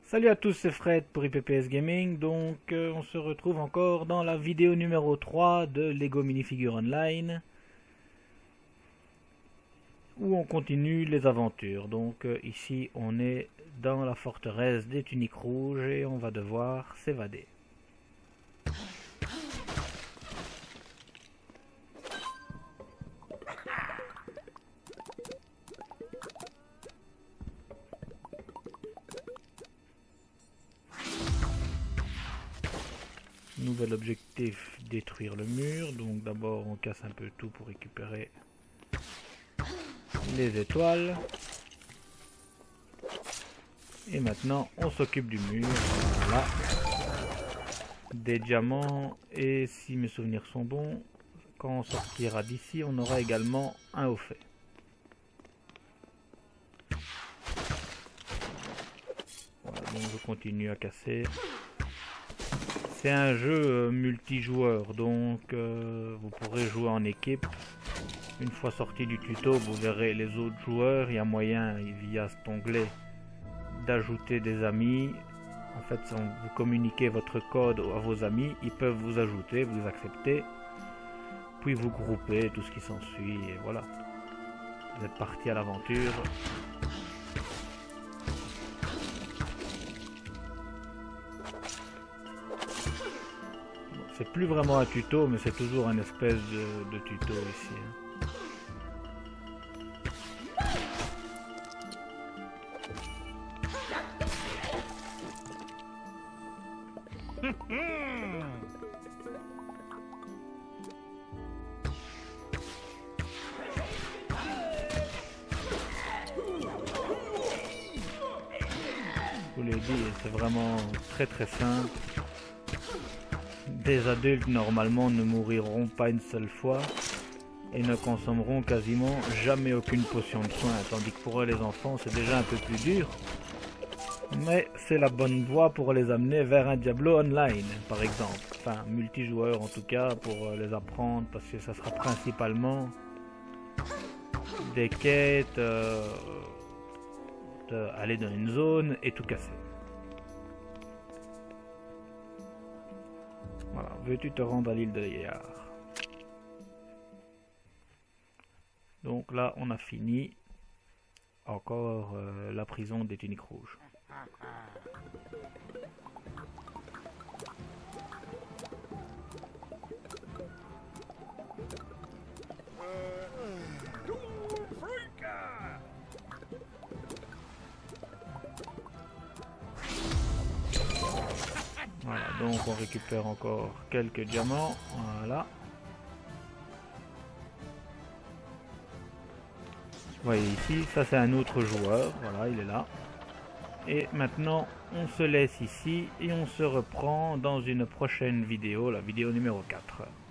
Salut à tous, c'est Fred pour IPPS Gaming. Donc on se retrouve encore dans la vidéo numéro 3 de Lego Minifigure Online, où on continue les aventures. Donc ici on est dans la forteresse des tuniques rouges et on va devoir s'évader. Nouvel objectif, détruire le mur. Donc d'abord on casse un peu tout pour récupérer les étoiles. Et maintenant on s'occupe du mur. Voilà. Des diamants. Et si mes souvenirs sont bons, quand on sortira d'ici on aura également un au fait. Voilà, donc je continue à casser. C'est un jeu multijoueur, donc vous pourrez jouer en équipe. Une fois sorti du tuto, vous verrez les autres joueurs. Il y a moyen, via cet onglet, d'ajouter des amis. En fait, vous communiquez votre code à vos amis, ils peuvent vous ajouter, vous accepter, puis vous grouper, tout ce qui s'ensuit, et voilà. Vous êtes parti à l'aventure. C'est plus vraiment un tuto, mais c'est toujours une espèce de tuto ici. Je vous l'ai dit, c'est vraiment très simple. Des adultes normalement ne mouriront pas une seule fois et ne consommeront quasiment jamais aucune potion de soin, tandis que pour eux les enfants c'est déjà un peu plus dur, mais c'est la bonne voie pour les amener vers un Diablo Online par exemple, enfin multijoueur en tout cas, pour les apprendre, parce que ça sera principalement des quêtes, aller dans une zone et tout casser. Voilà, veux-tu te rendre à l'île de Yar? Donc là, on a fini. Encore la prison des tuniques rouges. Voilà, donc on récupère encore quelques diamants, voilà. Vous voyez ici, ça c'est un autre joueur, voilà, il est là. Et maintenant, on se laisse ici et on se reprend dans une prochaine vidéo, la vidéo numéro 4.